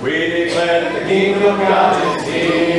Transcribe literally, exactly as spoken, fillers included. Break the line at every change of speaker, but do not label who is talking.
We declare that the kingdom of God is here.